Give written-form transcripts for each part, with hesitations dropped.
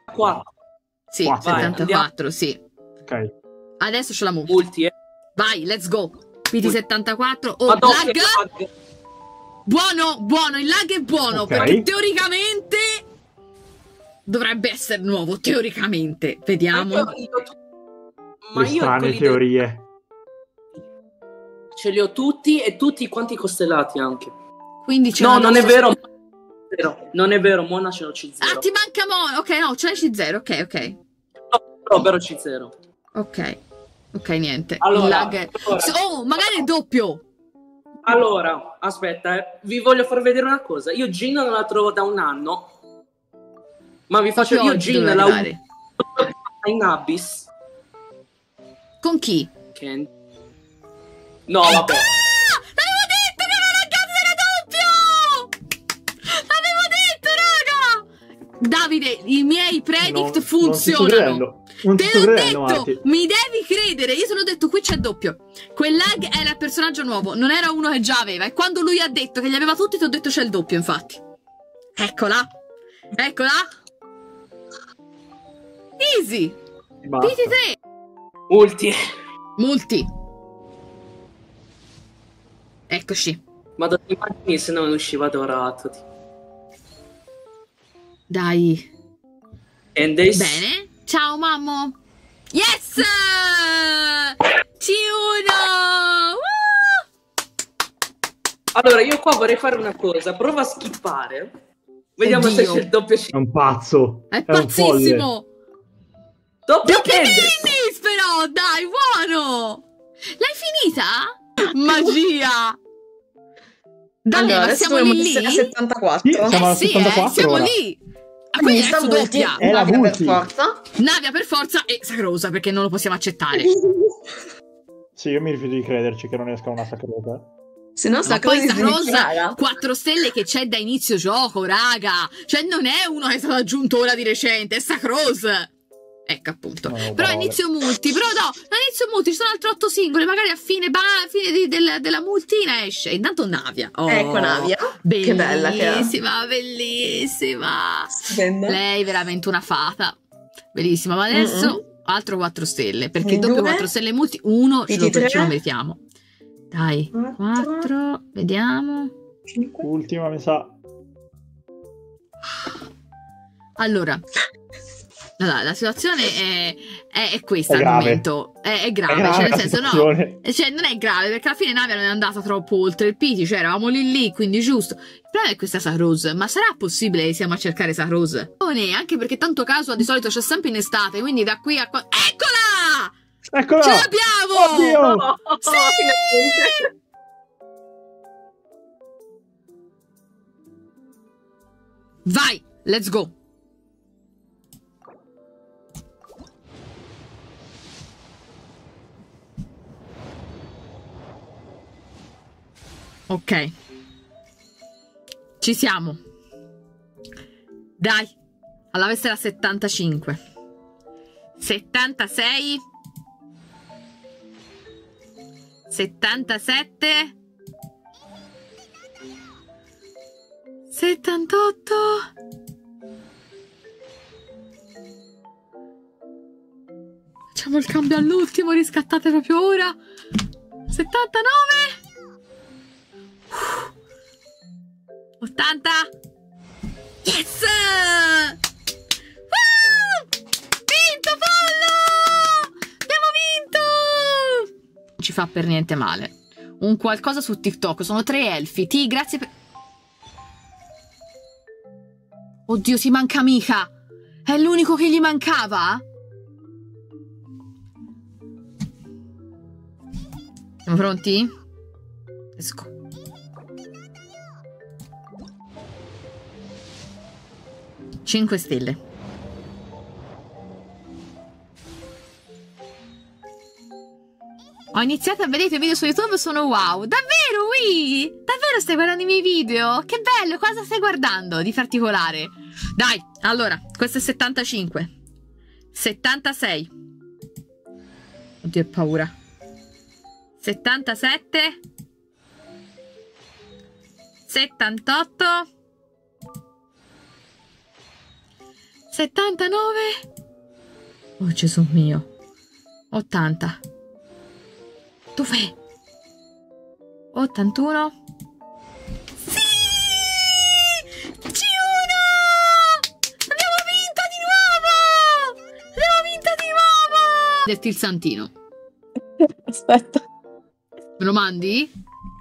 74. Sì, Quattro. 74, sì. Ok. Adesso c'è la multi. Multi, Vai, let's go. PT74. Oh, Madonna, lag. che lag. Buono, buono, il lag è buono, Ok. perché teoricamente dovrebbe essere nuovo, teoricamente. Vediamo. Ma Le io strane quelli teorie. ce li ho tutti e tutti quanti costellati anche. Quindi c'è No, una non è grossa- vero. Non è vero, Mona ce l'ho C0. Ah, ti manca Mona. Ok, no, c'è C0. Ok, ok. No, però C0. Ok. Ok, niente. Allora, Il lag è... allora. Oh, magari è doppio. Allora, aspetta, vi voglio far vedere una cosa. Io Jin non la trovo da un anno, ma vi faccio Proprio io oggi Jin doveva la arrivare. in Abyss. Con chi? Che... No, vabbè. L'avevo detto che avevo ragazzo era doppio! L'avevo detto, raga! Davide, i miei predict funzionano. Non Te ti sto l'ho credendo, detto, Marti. mi devi credere. Io te l'ho detto, qui c'è doppio. Quel lag era il personaggio nuovo, non era uno che già aveva. E quando lui ha detto che li aveva tutti, ti ho detto c'è il doppio, infatti. Eccola. Eccola. Easy. Basta. PT3. Ulti. Multi. Eccoci. Ma da immagini se non usciva dorato. Dai. And this... Bene. Ciao, mammo. Yes! C1! Allora, io qua vorrei fare una cosa. Prova a skippare. Vediamo se Oddio. c'è il doppio C. È un pazzo. È un folle. pazzissimo! Doppio Doppio Candace! tennis però, dai, buono! L'hai finita? Magia! Dai, Allora, ma adesso siamo dobbiamo lì? essere a Sì, 74. siamo alla Sì, 74 siamo ora. lì! Ah, quindi Quindi sta adesso multi, doppia! È la Navia per multi. forza. Navia per forza e Sacrosa, perché non lo possiamo accettare. Sì, io mi rifiuto di crederci che non esca una sacrota. Se no Ma sta poi cosa si Sacrosa, raga. 4 stelle che c'è da inizio gioco, raga! Cioè non è uno che è stato aggiunto ora di recente, è Sacrosa! Ecco appunto. No, Però parole. inizio multi, però no, inizio multi, ci sono altre 8 singole, magari a fine, della multina esce. Intanto Navia. Oh, Ecco Navia. Che bella che è. bellissima, bellissima. Stupenda. Lei è veramente una fata. Bellissima, ma adesso altro 4 stelle, perché Quindi doppio due. 4 stelle multi, uno ce lo PT3. meritiamo. Dai, 4, 4, vediamo. 5. Ultima, mi sa. Allora, la situazione è questa È al grave. momento. È grave, È grave cioè nel la senso situazione. no. Cioè non è grave, perché alla fine Navia non è andata troppo oltre il Piti, cioè eravamo lì, quindi giusto. Il problema è questa Sahrose, ma sarà possibile che siamo a cercare Sahrose? Non è, anche perché tanto caso di solito c'è sempre in estate, quindi da qui a qua... Eccola! Eccola! Ce l'abbiamo! Oddio! No, Sì! finalmente. Vai, let's go. Ok. Ci siamo. Dai. Alla questa era 75. 76. 77. 78. Facciamo il cambio all'ultimo, riscattate proprio ora. 79. 80. Yes! Vinto, pollo! Abbiamo vinto! Non ci fa per niente male. Un qualcosa su TikTok. Sono 3 elfi. Ti, grazie per... Oddio, si manca Mika. È l'unico che gli mancava? Siamo pronti? Let's go. Cinque stelle. Ho iniziato a vedere i tuoi video su YouTube, sono wow. Davvero, Wii? Davvero stai guardando i miei video? Che bello, cosa stai guardando di particolare? Dai, allora, questo è 75. 76. Oddio, ho paura. 77. 78. 79. Oh Gesù mio. 80. Dov'è? 81. Sì! C1! Abbiamo vinto di nuovo! Abbiamo vinto di nuovo! Dirti il santino. Aspetta. Me lo mandi?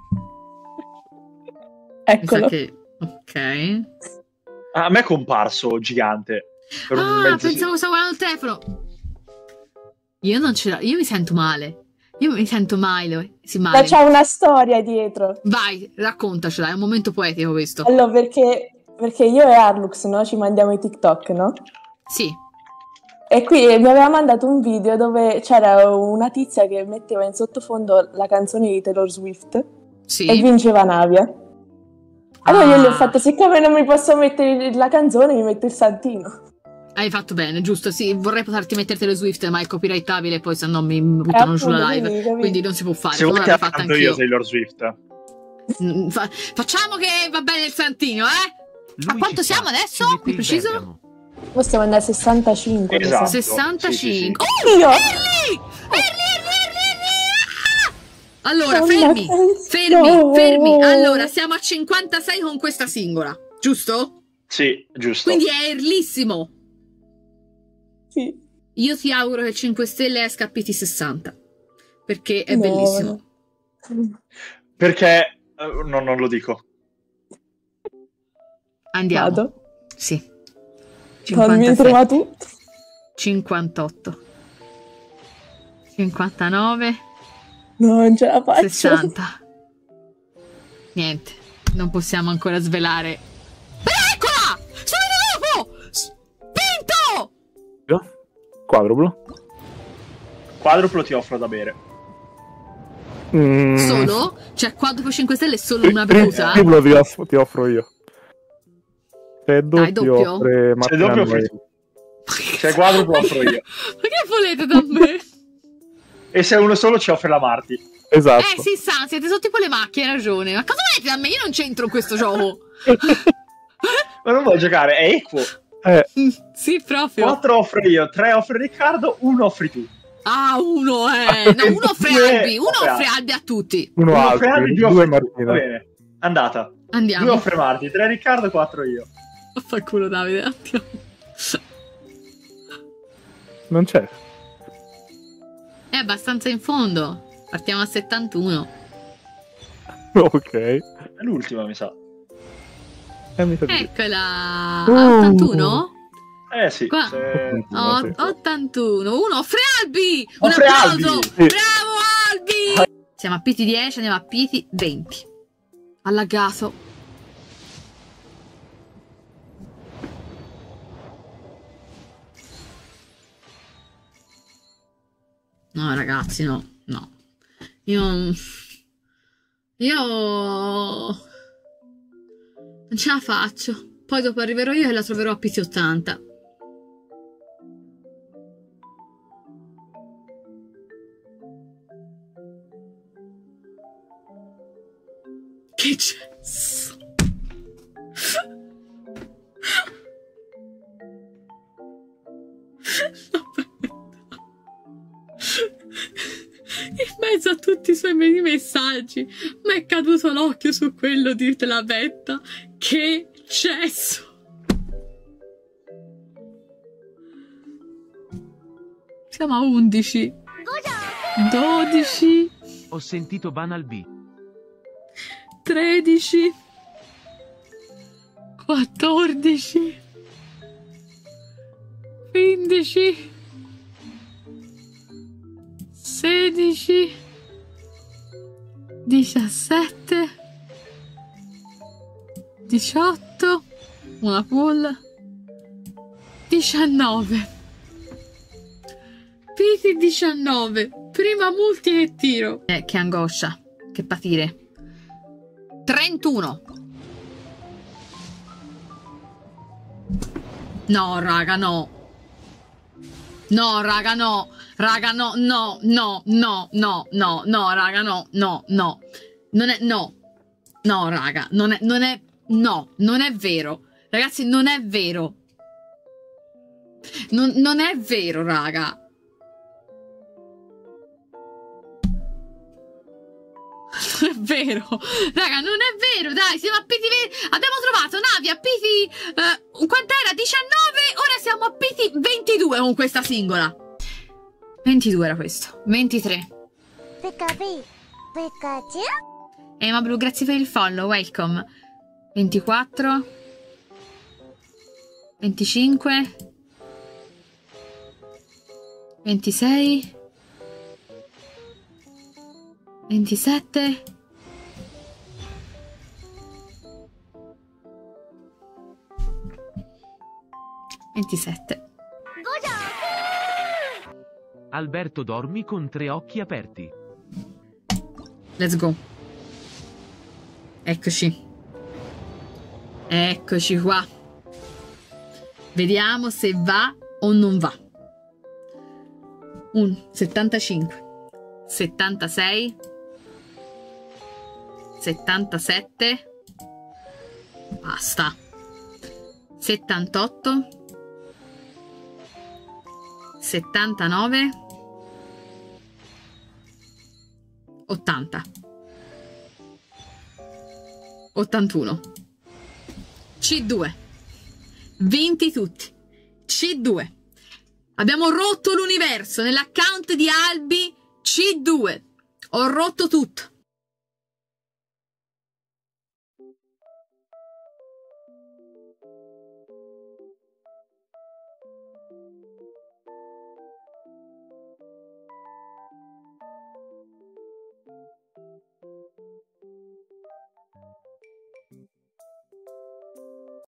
Eccolo. Mi sa che... Ok. A me è comparso gigante. Per un Ah, mezzo pensavo stavo guardando il telefono. Io non ce l'ho. Io mi sento male. Io mi sento male. Sì, Ma male. c'è una storia dietro. Vai, raccontacela. È un momento poetico questo. Allora, perché io e Arlux, no, ci mandiamo i TikTok, no? Sì. E qui mi aveva mandato un video dove c'era una tizia che metteva in sottofondo la canzone di Taylor Swift Sì. e vinceva Navia. Allora io gli ho fatto, siccome non mi posso mettere la canzone, mi metto il santino. Hai fatto bene, giusto? Sì, vorrei poterti mettere Taylor Swift, ma è copyrighttabile, poi se no mi buttano giù la live. Appunto, Quindi non si può fare. Se vuoi Allora te l'ho la fatta canto io anch'io. Taylor Swift. Facciamo che va bene il santino, eh? Lui A quanto ci siamo fa, adesso? ci mette Di il preciso? Bergamo. Possiamo andare a 65. mi sa. Esatto. 65. Sì, Oh, Io? Erli! Allora, Oh, fermi, ma fermi, no. fermi. Allora, siamo a 56 con questa singola, giusto? Sì, giusto. Quindi è erlissimo. Sì. Io ti auguro che 5 Stelle esca a PT 60, perché è No. bellissimo. Perché non lo dico. Andiamo. Vado. Sì. Non mi 57, trova tutto. 58, 59, No, non ce la faccio. 60. Niente, non possiamo ancora svelare. Però eccola! Sono dopo! Spinto! Quadruplo. Quadruplo ti offro da bere. Solo? Cioè quadruplo 5 stelle è solo una bevuta? Triplo ti offro io. Se è doppio, Dai, doppio? offre Se è doppio offri tu. Se è quadruplo offro io. Ma che volete da me? E se è uno solo ci offre la Marti. Esatto. Sì, San, siete sotto tipo le macchie, hai ragione. Ma cosa volete da me? Io non c'entro in questo gioco. Ma non vuoi giocare, è equo. Sì, proprio. 4 offro io, 3 offre Riccardo, 1 offri tu. Ah, uno, No, uno offre Due Albi. Uno offre offre Albi a tutti. Uno Uno offre altro, Albi, 2 due offri tu. Va Martina. bene, andata. 2 Andiamo. offre Marti, 3 Riccardo, 4 io. Fa il culo, Davide, attimo. Non c'è. È abbastanza in fondo. Partiamo a 71. Ok. È l'ultima, mi sa. Mi sa di sì. Eccola. 81? Sì. Qua. se- Oh, sì. 81. Uno offre Albi. Un Offre applauso. Albi. Sì. Bravo Albi. Siamo a PT 10, andiamo a PT 20. Allagato. No, ragazzi, no. Io non ce la faccio. Poi dopo arriverò io e la troverò a PT 80. Che cesso. In mezzo a tutti i suoi messaggi mi è caduto l'occhio su quello di Telabetta. Che cesso. Siamo a 11, 12, Ho sentito Banal B. 13, 14, 15, 16, 17, 18, una pull, 19. PT 19, prima multi che tiro. Che angoscia, che patire. 31. No, raga, no. No, raga, no. Raga, no, no, no, no, no, no, no, raga, no, no, no. Non è, no. No, raga, non è, no, non è vero. Ragazzi, non è vero. Non è vero, raga. Non è vero, raga, non è vero, dai, siamo a PT, abbiamo trovato navi a PT, quant'era? 19, ora siamo a PT 22 con questa singola. 22 era questo, 23. Ma Blu, grazie per il follow, welcome. 24, 25, 26, 27, 27. Alberto dormi con 3 occhi aperti. Let's go. Eccoci. Eccoci qua. Vediamo se va o non va. 75, 76, 77, basta, 78, 79, 80, 81, C2, vinti tutti, C2. Abbiamo rotto l'universo nell'account di Albi, C2. Ho rotto tutto.